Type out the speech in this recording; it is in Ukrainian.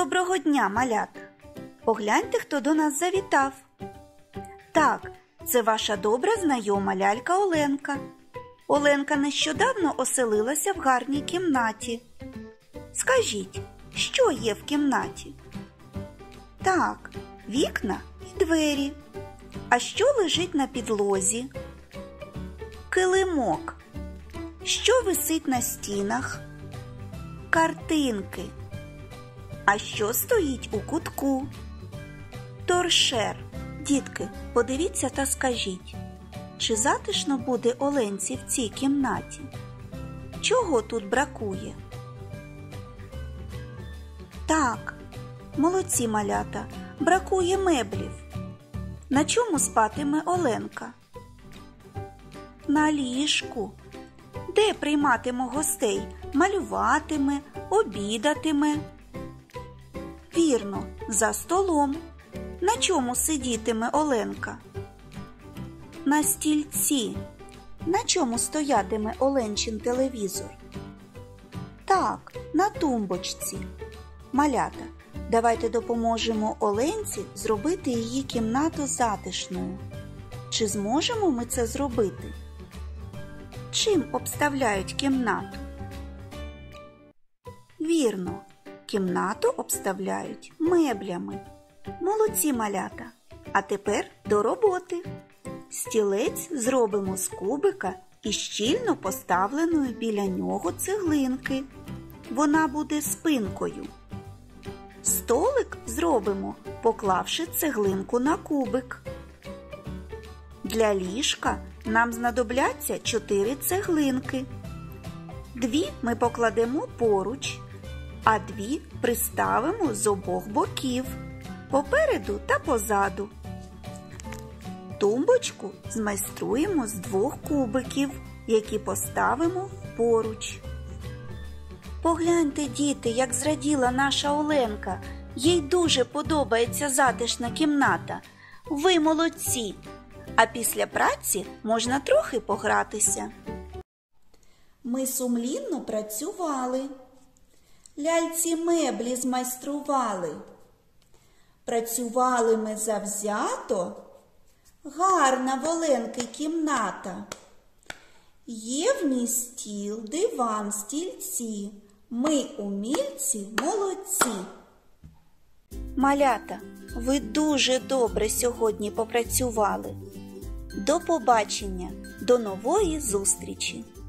Доброго дня, малята! Погляньте, хто до нас завітав. Так, це ваша добра знайома лялька Оленка. Оленка нещодавно оселилася в гарній кімнаті. Скажіть, що є в кімнаті? Так, вікна і двері. А що лежить на підлозі? Килимок. Що висить на стінах? Картинки. А що стоїть у кутку? Торшер. Дітки, подивіться та скажіть, чи затишно буде Оленці в цій кімнаті? Чого тут бракує? Так, молодці, малята, бракує меблів. На чому спатиме Оленка? На ліжку. Де прийматиме гостей? Малюватиме, обідатиме? Вірно, за столом. На чому сидітиме Оленка? На стільці. На чому стоятиме Оленчин телевізор? Так, на тумбочці. Малята, давайте допоможемо Оленці зробити її кімнату затишною. Чи зможемо ми це зробити? Чим обставляють кімнату? Вірно, кімнату обставляють меблями. Молодці, малята! А тепер до роботи. Стілець зробимо з кубика і щільно поставленої біля нього цеглинки. Вона буде спинкою. Столик зробимо, поклавши цеглинку на кубик. Для ліжка нам знадобляться 4 цеглинки. 2 ми покладемо поруч, а 2 приставимо з обох боків, попереду та позаду. Тумбочку змайструємо з 2 кубиків, які поставимо поруч. Погляньте, діти, як зраділа наша Оленка. Їй дуже подобається затишна кімната. Ви молодці! А після праці можна трохи погратися. Ми сумлінно працювали. Ляльці меблі змайстрували. Працювали ми завзято. Гарна в Оленки кімната. Є в ній стіл, диван, стільці. Ми, умільці, молодці. Малята, ви дуже добре сьогодні попрацювали. До побачення, до нової зустрічі!